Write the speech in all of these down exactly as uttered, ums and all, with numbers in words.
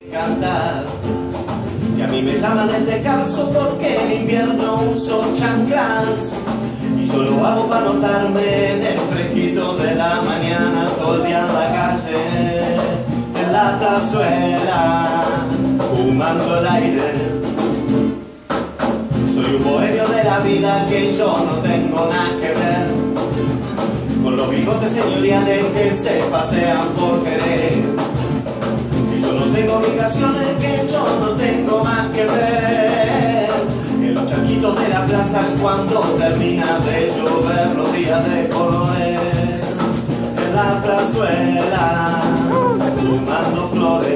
Cantar, y a mí me llaman el descalzo porque en invierno uso chanclas y yo lo hago para notarme en el fresquito de la mañana, todo el día en la calle, en la plazuela, fumando el aire. Soy un bohemio de la vida que yo no tengo nada que ver con los bigotes señoriales que se pasean por Jerez. No tengo obligaciones, que yo no tengo más que ver en los charquitos de la plaza cuando termina de llover los días de colores, en la plazuela fumando flores.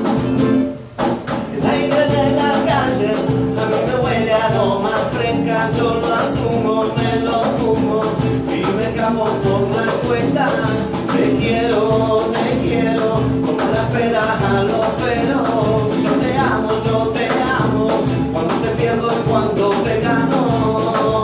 El aire de la calle a mí me huele a aroma fresca, yo lo asumo, me lo fumo y me escapo por la cuesta. Te quiero, te quiero, como la espera a los pelos. Yo te amo, yo te amo, cuando te pierdo y cuando te gano.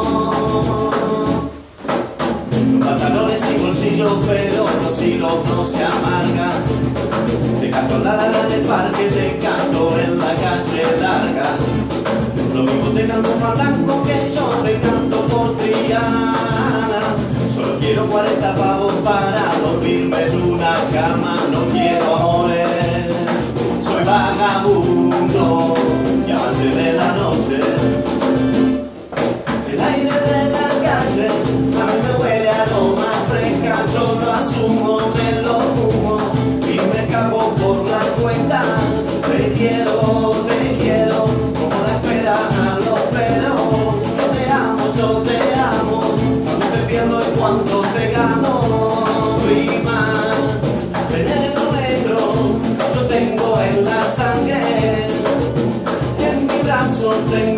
Los pantalones y bolsillos, pero los hilos no se amargan. Te canto la la la en el parque, te canto en la calle larga. Lo mismo te canto fandango que yo te canto por Triana. Solo quiero cuarenta pavos para dormirme en una cama, no quiero amores, soy vagabundo y amante de la noche. El aire de la calle a mí me huele a aroma fresca, yo lo asumo, me lo fumo y me escapo por la cuenta. Te quiero, te quiero, como la espera a los pelos. Yo te amo, yo te amo, cuando te pierdo y cuando te gano. Prima, veneno negro, yo tengo en la sangre, en mi brazo tengo